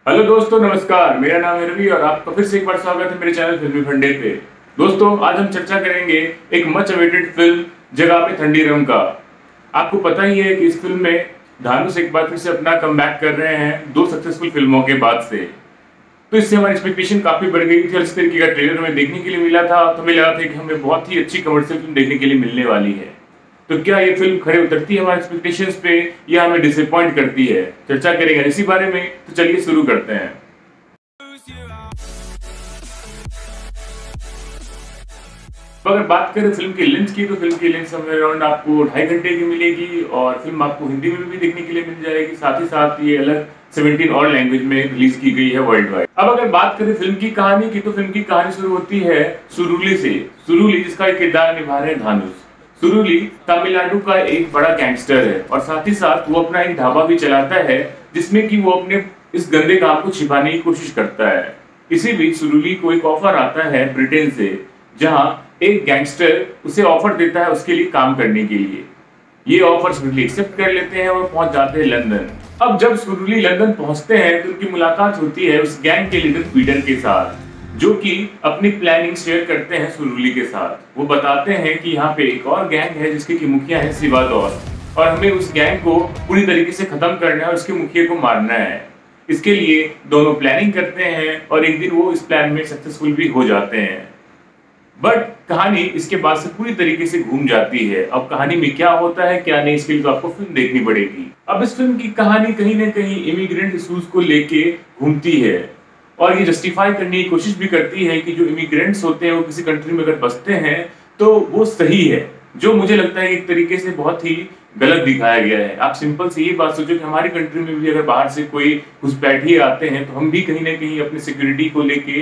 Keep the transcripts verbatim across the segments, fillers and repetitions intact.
Hello दोस्तों, नमस्कार। मेरा नाम है रवि और आपका फिर से एक बार स्वागत है मेरे चैनल फिल्मी फंडे पे। दोस्तों, आज हम चर्चा करेंगे एक मच अवेटेड फिल्म जगह पे ठंडी रंग का। आपको पता ही है कि इस फिल्म में धानुष एक बार फिर से अपना कमबैक कर रहे हैं दो सक्सेसफुल फिल्मों के बाद से। तो इससे हमारी एक्सपेक्टेशन काफी बढ़ गई थी और इस तरीके का ट्रेलर हमें देखने के लिए मिला था तो हमें लगा था कि हमें बहुत ही अच्छी कमर्शियल फिल्म देखने के लिए मिलने वाली है। तो क्या ये फिल्म खड़े उतरती है हमारे एक्सपेक्टेशंस पे या हमें डिसअपॉइंट करती है? चर्चा करेंगे इसी बारे में, तो चलिए शुरू करते हैं। तो अगर बात करें फिल्म की लेंथ की, तो फिल्म की लेंथ समय अराउंड आपको ढाई घंटे की मिलेगी और फिल्म आपको हिंदी में भी देखने के लिए मिल जाएगी। साथ ही साथ ये अलग सत्रह और लैंग्वेज में रिलीज की गई है वर्ल्ड वाइड। अब अगर बात करें फिल्म की कहानी की, तो फिल्म की कहानी शुरू होती है सुरुली से। सुरुली जिसका एक किरदार निभा रहे हैं धानुष। सुरुली तमिलनाडु का एक बड़ा गैंगस्टर है और साथ ही साथ वो अपना एक ढाबा भी चलाता है जिसमें कि वो अपने इस गंदे काम को छिपाने की कोशिश करता है। इसी बीच सुरुली को एक ऑफर आता है ब्रिटेन से, जहां एक गैंगस्टर उसे ऑफर देता है उसके लिए काम करने के लिए। ये ऑफर सुरुली एक्सेप्ट कर लेते हैं और पहुंच जाते हैं लंदन। अब जब सुरुली लंदन पहुंचते हैं तो उनकी मुलाकात होती है उस गैंग के लीडर पीटर के साथ, जो कि अपनी प्लानिंग शेयर करते हैं सुरुली के साथ। वो बताते हैं कि यहाँ पे एक और गैंग है जिसके की मुखिया है सिवादौर और हमें उस गैंग को पूरी तरीके से खत्म करना है और उसके मुखिया को मारना है। इसके लिए दोनों प्लानिंग करते हैं और एक दिन वो इस प्लान में सक्सेसफुल भी हो जाते हैं। बट कहानी इसके बाद से पूरी तरीके से घूम जाती है। अब कहानी में क्या होता है क्या नहीं, इसके लिए तो आपको फिल्म देखनी पड़ेगी। अब इस फिल्म की कहानी कहीं ना कहीं इमिग्रेंट इशूज को लेके घूमती है और ये जस्टिफाई करने की कोशिश भी करती है कि जो इमिग्रेंट्स होते हैं वो किसी कंट्री में अगर बसते हैं तो वो सही है, जो मुझे लगता है एक तरीके से बहुत ही गलत दिखाया गया है। आप सिंपल से ये बात सोचो कि हमारी कंट्री में भी अगर बाहर से कोई घुसपैठिए आते हैं तो हम भी कहीं ना कहीं अपनी सिक्योरिटी को लेके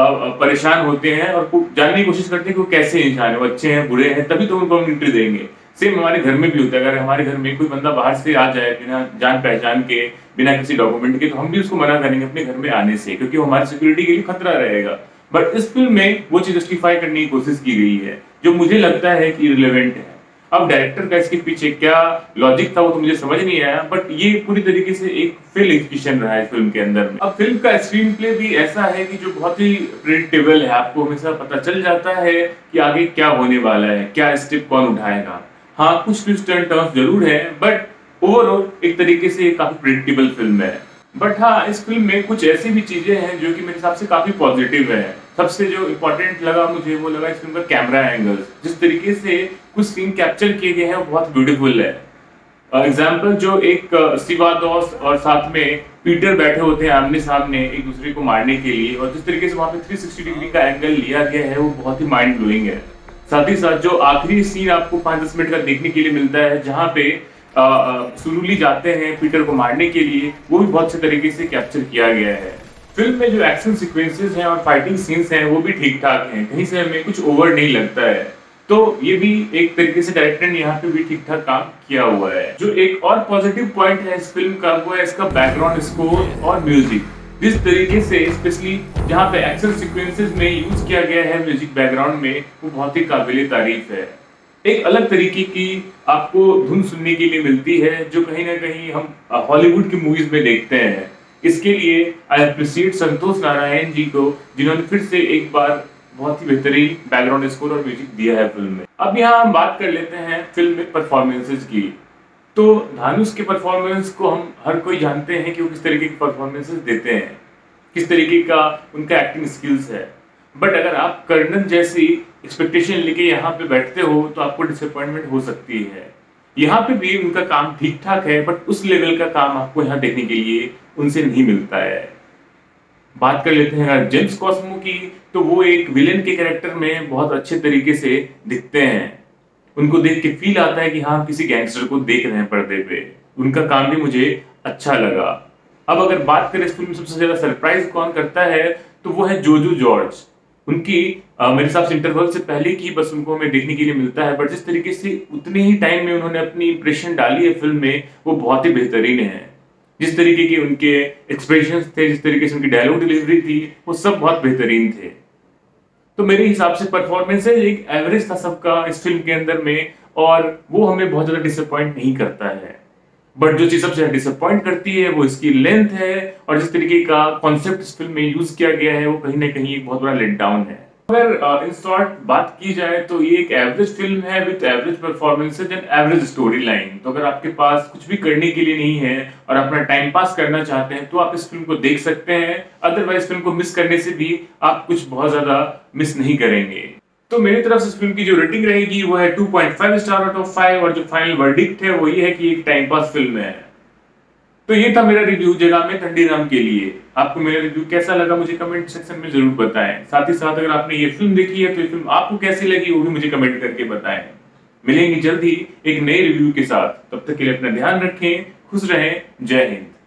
परेशान होते हैं और जानने की कोशिश करते हैं कि वो कैसे इंसान है, वो अच्छे हैं बुरे हैं, तभी तो उनको हम एंट्री देंगे। सेम हमारे घर में भी होता है। अगर हमारे घर में कोई बंदा बाहर से आ जाए बिना जान पहचान के, बिना किसी डॉक्यूमेंट के, तो हम भी उसको मना करेंगे अपने घर में आने से, क्योंकि वो हमारी सिक्योरिटी के लिए खतरा रहेगा। बट इस फिल्म में वो चीज जस्टिफाई करने की कोशिश की गई है जो मुझे लगता है कि रिलेवेंट है। अब डायरेक्टर का इसके पीछे क्या लॉजिक था वो तो मुझे समझ नहीं आया, बट ये पूरी तरीके से एक फेल एग्जीक्यूशन रहा है फिल्म के अंदर में। अब फिल्म का स्क्रीन प्ले भी ऐसा है कि जो बहुत ही प्रेडिक्टेबल है। आपको हमेशा पता चल जाता है कि आगे क्या होने वाला है, क्या स्टेप कौन उठाएगा। हाँ, कुछ ट्विस्ट एंड टर्न्स जरूर है, बट ओवरऑल एक तरीके से काफी प्रेडिक्टेबल फिल्म है। बट हाँ, इस फिल्म में कुछ ऐसी भी चीजें हैं जो कि मेरे हिसाब से काफी पॉजिटिव है। सबसे जो इम्पोर्टेंट लगा मुझे वो लगा इस फिल्म का कैमरा एंगल्स। जिस तरीके से कुछ सीन कैप्चर किए गए हैं वो बहुत ब्यूटीफुल है। एग्जाम्पल जो एक सिवादौस और साथ में पीटर बैठे होते हैं आमने सामने एक दूसरे को मारने के लिए, और जिस तरीके से वहां पे तीन सौ साठ डिग्री का एंगल लिया गया है वो बहुत ही माइंड ब्लोइंग है। साथ ही साथ जो आखिरी सीन आपको पांच दस मिनट का देखने के लिए मिलता है जहां पे सुरुली जाते हैं पीटर को मारने के लिए, वो भी बहुत अच्छे तरीके से कैप्चर किया गया है। फिल्म में जो एक्शन सीक्वेंसेस हैं और फाइटिंग सीन्स हैं वो भी ठीक ठाक हैं, कहीं से हमें कुछ ओवर नहीं लगता है। तो ये भी एक तरीके से डायरेक्टर ने यहाँ पे भी ठीक ठाक काम किया हुआ है। जो एक और पॉजिटिव पॉइंट है इस फिल्म का वो है इसका बैकग्राउंड स्कोर और म्यूजिक। जिस तरीके से स्पेशली जहाँ पे एक्शन सीक्वेंसेस में यूज किया गया है म्यूजिक बैकग्राउंड में, वो बहुत ही काबिल तारीफ है। एक अलग तरीके की आपको धुन सुनने के लिए मिलती है जो कहीं ना कहीं हम हॉलीवुड की मूवीज में देखते हैं। इसके लिए आई अप्रिशिएट संतोष नारायण जी को, जिन्होंने फिर से एक बार बहुत ही बेहतरीन बैकग्राउंड स्कोर और म्यूजिक दिया है फिल्म में। अब यहाँ हम बात कर लेते हैं फिल्म में परफॉर्मेंसेस की। तो धानुष के परफॉर्मेंस को हम हर कोई जानते हैं कि वो किस तरीके की परफॉर्मेंसेस देते हैं, किस तरीके का उनका एक्टिंग स्किल्स है। बट अगर आप कर्णन जैसी एक्सपेक्टेशन लेके यहाँ पे बैठते हो तो आपको डिसअपॉइंटमेंट हो सकती है। यहाँ पे भी उनका काम ठीक ठाक है, बट उस लेवल का काम आपको यहाँ देखने के लिए उनसे नहीं मिलता है। बात कर लेते हैं अगर जेम्स कॉस्मो की, तो वो एक विलेन के कैरेक्टर में बहुत अच्छे तरीके से दिखते हैं। उनको देख के फील आता है कि हाँ, किसी गैंगस्टर को देख रहे हैं पर्दे पे। उनका काम भी मुझे अच्छा लगा। अब अगर बात करें इस फिल्म में सबसे ज्यादा सरप्राइज कौन करता है, तो वो है जोजो जॉर्ज। उनकी आ, मेरे हिसाब से इंटरवल से पहले की बस उनको हमें देखने के लिए मिलता है, बट जिस तरीके से उतने ही टाइम में उन्होंने अपनी इंप्रेशन डाली है फिल्म में वो बहुत ही बेहतरीन है। जिस तरीके के उनके एक्सप्रेशंस थे, जिस तरीके से उनकी डायलॉग डिलीवरी थी, वो सब बहुत बेहतरीन थे। तो मेरे हिसाब से परफॉर्मेंसेज एक एवरेज था सबका इस फिल्म के अंदर में, और वो हमें बहुत ज्यादा डिसअपॉइंट नहीं करता है। बट जो चीज सबसे डिसअपॉइंट करती है वो इसकी लेंथ है, और जिस तरीके का कॉन्सेप्ट इस फिल्म में यूज किया गया है वो कहीं ना कहीं एक बहुत बड़ा लेट डाउन है। अगर इन शॉर्ट बात की जाए तो ये एक एवरेज फिल्म है with average performances and average story line. तो अगर आपके पास कुछ भी करने के लिए नहीं है और अपना टाइम पास करना चाहते हैं तो आप इस फिल्म को देख सकते हैं, अदरवाइज फिल्म को मिस करने से भी आप कुछ बहुत ज्यादा मिस नहीं करेंगे। तो मेरी तरफ से इस फिल्म की जो रेटिंग रहेगी वो है two point five star out of five, और जो फाइनल वर्डिक्ट है वो ये है कि एक टाइम पास फिल्म है। तो ये था मेरा रिव्यू जगह में ठंडीराम के लिए। आपको मेरा रिव्यू कैसा लगा मुझे कमेंट सेक्शन में जरूर बताएं। साथ ही साथ अगर आपने ये फिल्म देखी है तो ये फिल्म आपको कैसी लगी वो भी मुझे कमेंट करके बताएं। मिलेंगे जल्द ही एक नए रिव्यू के साथ, तब तक के लिए अपना ध्यान रखें, खुश रहें, जय हिंद।